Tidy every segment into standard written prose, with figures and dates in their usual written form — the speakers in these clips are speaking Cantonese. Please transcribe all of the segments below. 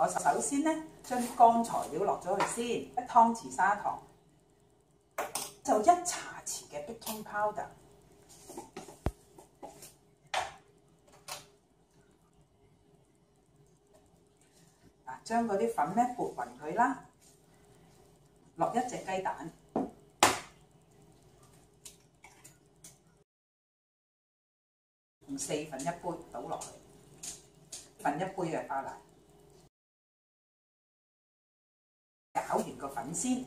我首先咧將啲乾材料落咗去先，1湯匙砂糖，就1茶匙嘅 baking powder。將嗰啲粉咧撥勻佢啦，落1隻雞蛋，用4分1杯倒落去，1杯嘅花奶，攪完個粉先，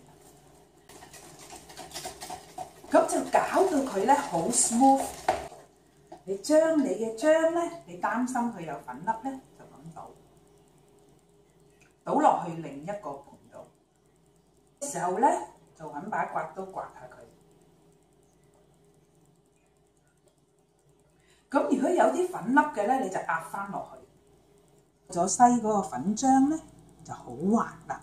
咁就攪到佢咧好 smooth。你將你嘅漿咧，你擔心佢有粉粒咧，就咁倒落去另一個盤度。時候咧，就揾把刮刀刮下佢。咁如果有啲粉粒嘅咧，你就壓翻落去。咗西嗰個粉漿咧就好滑啦。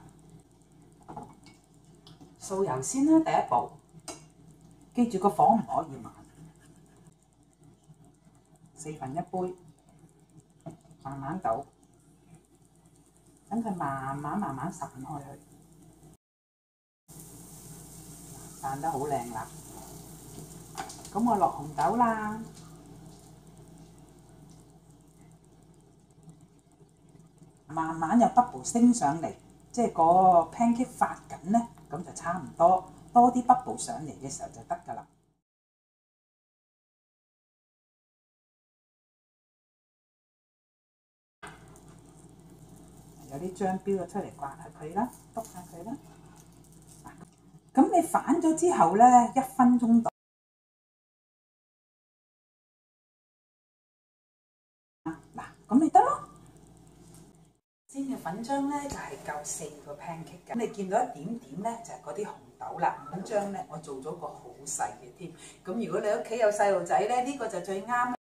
掃油先啦，第一步，記住個火唔可以慢。4分1杯，慢慢倒，等佢慢慢散開去。散得好靚啦，咁我落紅豆啦，慢慢有 bubble 升上嚟，即係個 pancake 發緊咧，咁就差唔多，多啲 bubble 上嚟嘅時候就得㗎啦。有啲漿標咗出嚟，刮下佢啦，篤下佢啦。咁你反咗之後咧，1分鐘到。嗱，咁咪得咯。煎嘅粉漿咧就係夠4個 pancake 嘅。咁你見到一點點咧，就係嗰啲紅豆啦。粉漿咧，我做咗個好細嘅添。咁如果你屋企有細路仔咧，呢個就最啱。